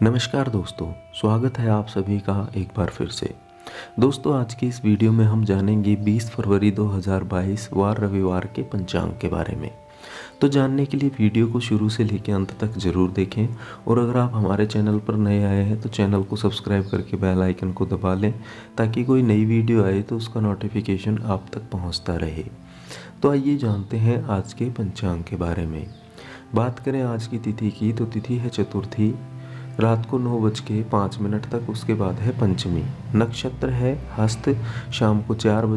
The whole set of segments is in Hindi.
नमस्कार दोस्तों, स्वागत है आप सभी का एक बार फिर से। दोस्तों, आज की इस वीडियो में हम जानेंगे 20 फरवरी 2022 वार रविवार के पंचांग के बारे में। तो जानने के लिए वीडियो को शुरू से लेकर अंत तक जरूर देखें और अगर आप हमारे चैनल पर नए आए हैं तो चैनल को सब्सक्राइब करके बेल आइकन को दबा लें ताकि कोई नई वीडियो आए तो उसका नोटिफिकेशन आप तक पहुंचता रहे। तो आइए जानते हैं आज के पंचांग के बारे में। बात करें आज की तिथि की तो तिथि है चतुर्थी, रात को 9:05 तक। उसके बाद है पंचमी। नक्षत्र है हस्त, शाम को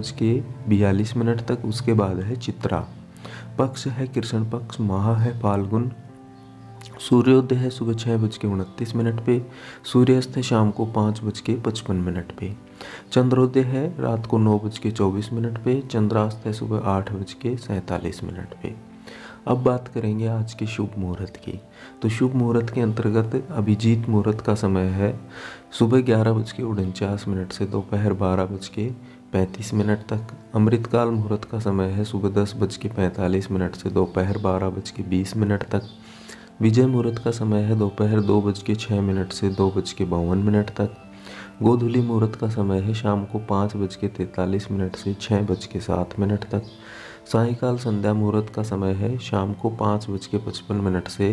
4:42 तक। उसके बाद है चित्रा। पक्ष है कृष्ण पक्ष, माह है फाल्गुन। सूर्योदय है सुबह 6:29 पे। सूर्यास्त है शाम को 5:55 पे। चंद्रोदय है रात को 9:24 पे। चंद्रास्त है सुबह 8:47 पे। अब बात करेंगे आज के शुभ मुहूर्त की। तो शुभ मुहूर्त के अंतर्गत अभिजीत मुहूर्त का समय है सुबह 11:49 से दोपहर 12:35 तक। अमृतकाल मुहूर्त का समय है सुबह 10:45 से दोपहर 12:20 तक। विजय मुहूर्त का समय है दोपहर 2:06 से 2:52 तक। गोधूली मुहूर्त का समय है शाम को 5:43 से 6:07 तक। सायंकाल संध्या मुहूर्त का समय है शाम को 5:55 से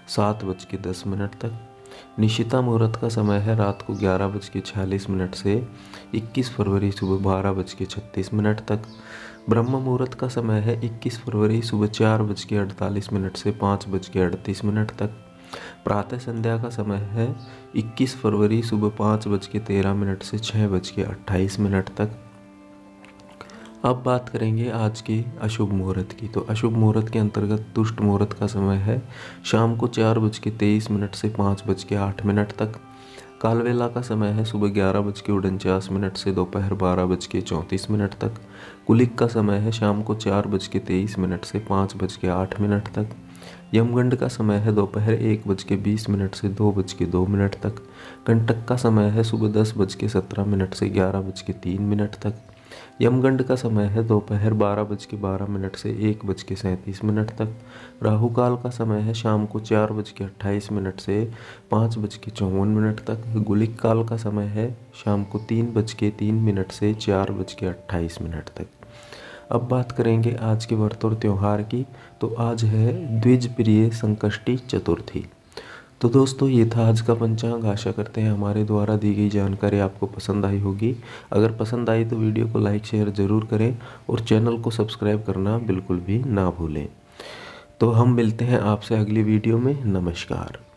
7:10 तक। निशिता मुहूर्त का समय है रात को 11:46 से 21 फरवरी सुबह 12:36 तक। ब्रह्म मुहूर्त का समय है 21 फरवरी सुबह 4:48 से 5:38 तक। प्रातः संध्या का समय है 21 फरवरी सुबह 5:13 से 6:28 तक। अब बात करेंगे आज के अशुभ मुहूर्त की। तो अशुभ मुहूर्त के अंतर्गत दुष्ट मुहूर्त का समय है शाम को 4:23 से 5:08 तक। कालवेला का समय है सुबह 11:49 से दोपहर 12:34 तक। कुलिक का समय है शाम को 4:23 से 5:08 तक। यमगंड का समय है दोपहर 1:20 से 2:02 तक। कंटक का समय है सुबह 10:17 से 11:03 तक। यमगंड का समय है दोपहर 12:12 से 1:37 तक। राहु काल का समय है शाम को 4:28 से 5:54 तक। गुलिक काल का समय है शाम को 3:03 से 4:28 तक। अब बात करेंगे आज के व्रत और त्यौहार की। तो आज है द्विज प्रिय संकष्टी चतुर्थी। तो दोस्तों, ये था आज का पंचांग। आशा करते हैं हमारे द्वारा दी गई जानकारी आपको पसंद आई होगी। अगर पसंद आई तो वीडियो को लाइक शेयर ज़रूर करें और चैनल को सब्सक्राइब करना बिल्कुल भी ना भूलें। तो हम मिलते हैं आपसे अगली वीडियो में। नमस्कार।